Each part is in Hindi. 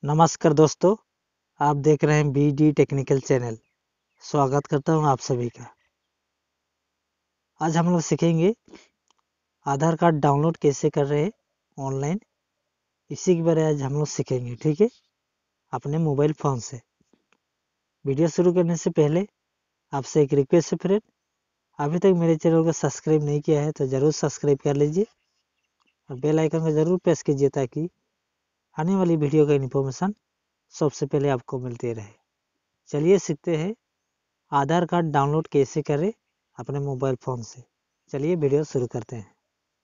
नमस्कार दोस्तों, आप देख रहे हैं BD टेक्निकल चैनल। स्वागत करता हूं आप सभी का। आज हम लोग सीखेंगे आधार कार्ड डाउनलोड कैसे कर रहे हैं ऑनलाइन। इसी के बारे में आज हम लोग सीखेंगे, ठीक है, अपने मोबाइल फ़ोन से। वीडियो शुरू करने से पहले आपसे एक रिक्वेस्ट है फ्रेंड, अभी तक मेरे चैनल को सब्सक्राइब नहीं किया है तो ज़रूर सब्सक्राइब कर लीजिए और बेल आइकन को ज़रूर प्रेस कीजिए ताकि आने वाली वीडियो का इन्फॉर्मेशन सबसे पहले आपको मिलती रहे। चलिए सीखते हैं आधार कार्ड डाउनलोड कैसे करें अपने मोबाइल फ़ोन से। चलिए वीडियो शुरू करते हैं।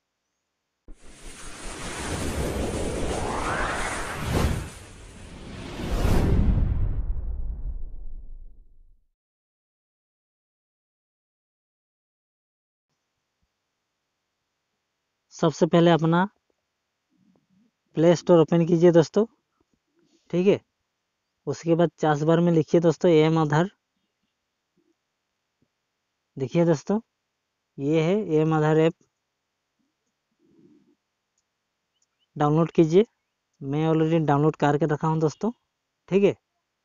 सबसे पहले अपना प्ले स्टोर ओपन कीजिए दोस्तों, ठीक है। उसके बाद चार्ज बार में लिखिए दोस्तों एम आधार। देखिए दोस्तों, ये है एम आधार ऐप। डाउनलोड कीजिए। मैं ऑलरेडी डाउनलोड करके रखा हूँ दोस्तों, ठीक है।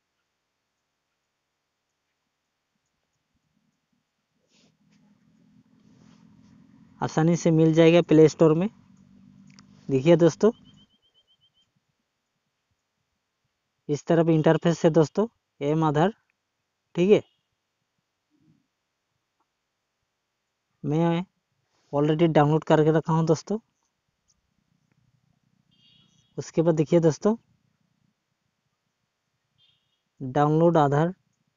आसानी से मिल जाएगा प्ले स्टोर में। देखिए दोस्तों, इस तरफ इंटरफेस है दोस्तों, एम आधार, ठीक है। मैं ऑलरेडी डाउनलोड करके रखा हूँ दोस्तों। उसके बाद देखिए दोस्तों, डाउनलोड आधार,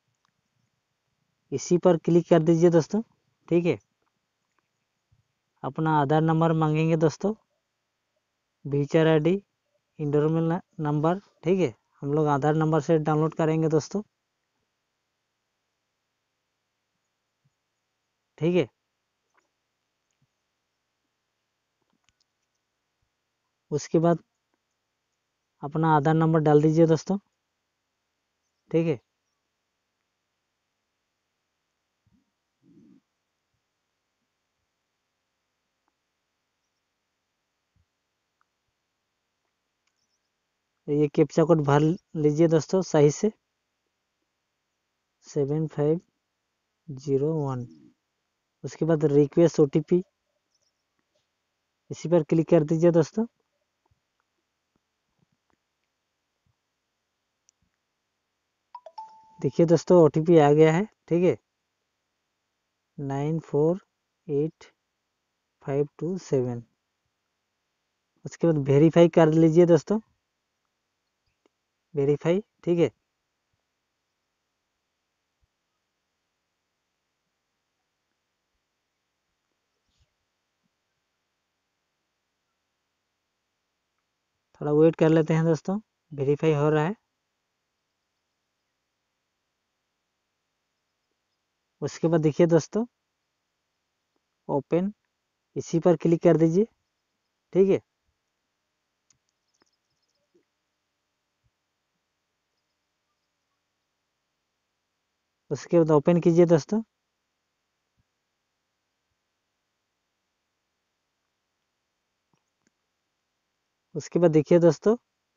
इसी पर क्लिक कर दीजिए दोस्तों, ठीक है। अपना आधार नंबर मांगेंगे दोस्तों, फीचर आईडी, इंडोरमेंट नंबर, ठीक है। हम लोग आधार नंबर से डाउनलोड करेंगे दोस्तों, ठीक है। उसके बाद अपना आधार नंबर डाल दीजिए दोस्तों, ठीक है। ये कैप्चा कोड भर लीजिए दोस्तों सही से, 7501। उसके बाद रिक्वेस्ट OTP, इसी पर क्लिक कर दीजिए दोस्तों। देखिए दोस्तों, OTP आ गया है, ठीक है, 948527। उसके बाद वेरीफाई कर लीजिए दोस्तों, वेरीफाई, ठीक है। थोड़ा वेट कर लेते हैं दोस्तों, वेरीफाई हो रहा है। उसके बाद देखिए दोस्तों, ओपन, इसी पर क्लिक कर दीजिए, ठीक है। उसके बाद ओपन कीजिए दोस्तों। उसके बाद देखिए दोस्तों,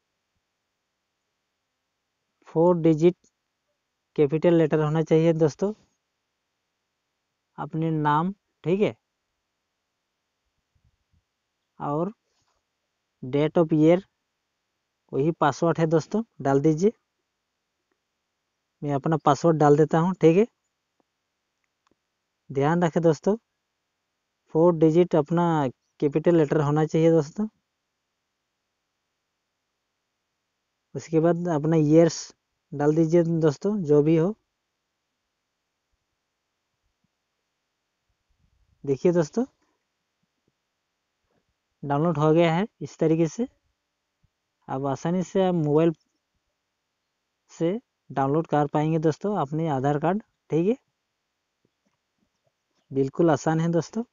4 डिजिट कैपिटल लेटर होना चाहिए दोस्तों, अपने नाम, ठीक है, और डेट ऑफ ईयर, वही पासवर्ड है दोस्तों, डाल दीजिए। मैं अपना पासवर्ड डाल देता हूँ, ठीक है। ध्यान रखें दोस्तों, 4 डिजिट अपना कैपिटल लेटर होना चाहिए दोस्तों। उसके बाद अपना ईयर्स डाल दीजिए दोस्तों, जो भी हो। देखिए दोस्तों, डाउनलोड हो गया है इस तरीके से। अब आसानी से आप मोबाइल से डाउनलोड कर पाएंगे दोस्तों अपने आधार कार्ड, ठीक है। बिल्कुल आसान है दोस्तों।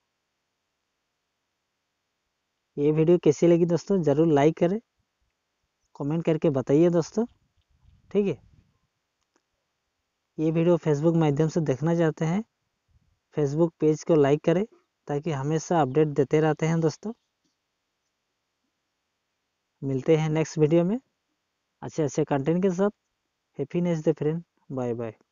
ये वीडियो कैसी लगी दोस्तों, ज़रूर लाइक करें, कमेंट करके बताइए दोस्तों, ठीक है। ये वीडियो फेसबुक माध्यम से देखना चाहते हैं, फेसबुक पेज को लाइक करें ताकि हमेशा अपडेट देते रहते हैं दोस्तों। मिलते हैं नेक्स्ट वीडियो में। अच्छे अच्छे कंटेंट के साथ। हैप्पीनेस दे फ्रेंड, बाय बाय।